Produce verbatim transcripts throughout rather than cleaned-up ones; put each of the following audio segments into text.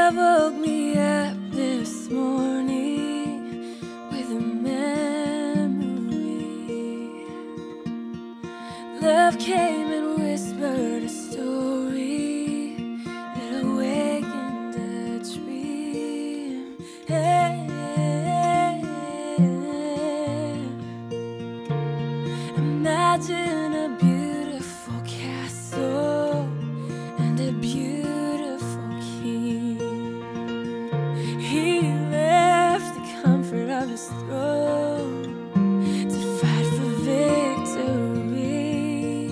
Love woke me up this morning with a memory. Love came and whispered a story that awakened a dream. Hey, imagine a beautiful castle and a beautiful king. He left the comfort of his throne to fight for victory.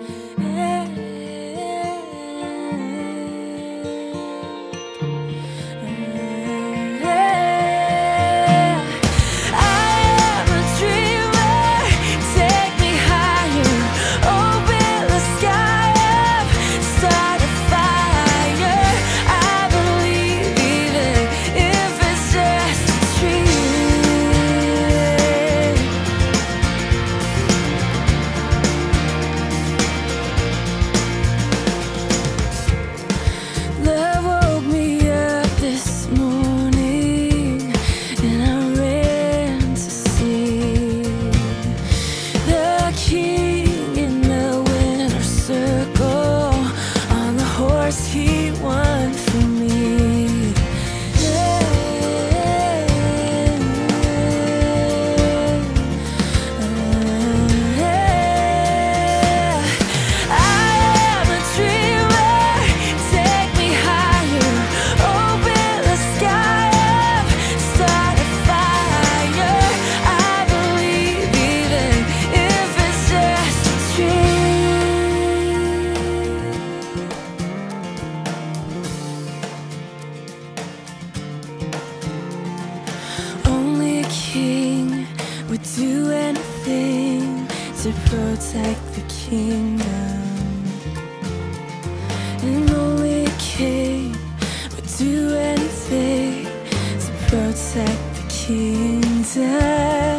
I am a dreamer, take me higher, open the sky up, start a fire. I believe even if it's just a dream. Love woke me up this morning and I ran to see the king in the winner's circle on the horse he won for me. I am a dreamer, take me higher, open the sky up, start a fire. I believe even if it's just a dream. Only a king would do anything to protect the kingdom. And only a king would do anything to protect the kingdom.